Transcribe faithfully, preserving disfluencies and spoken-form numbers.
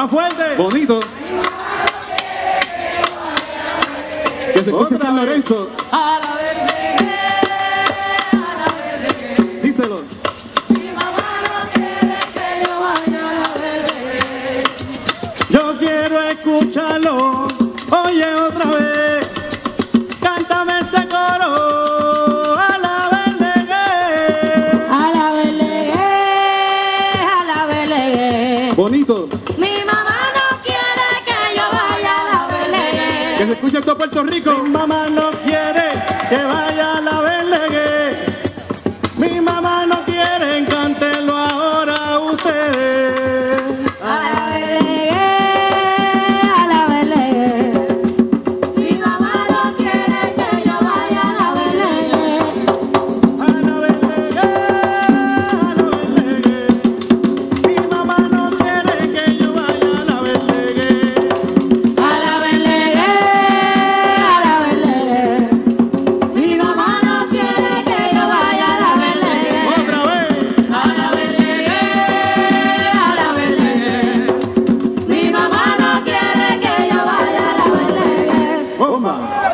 Más fuerte. Bonito. Que se escuche San Lorenzo. A la verde, a la verde. Díselo. Mi mamá no quiere que yo vaya a la verde. Yo quiero escucharlo. Oye otra vez. Cántame ese coro. A la verde. A la verde, a la verde. Bonito. Mi mamá no quiere que yo vaya a la verde. Que se escuche en todo Puerto Rico. Mi mamá no quiere que vaya a la Verlegue. Mi mamá no quiere, cántelo ahora ustedes. A la verde, a la verde. Mi mamá no quiere que yo vaya a la verde. A la Verlegue, a la Verlegue. Mi mamá no quiere que yo vaya a la Verlegue. A la verde, a la verde. Mi mamá no quiere que yo vaya a la verde. Otra vez. A la verde, a la verde. Mi mamá no quiere que yo vaya a la verde. Bomba.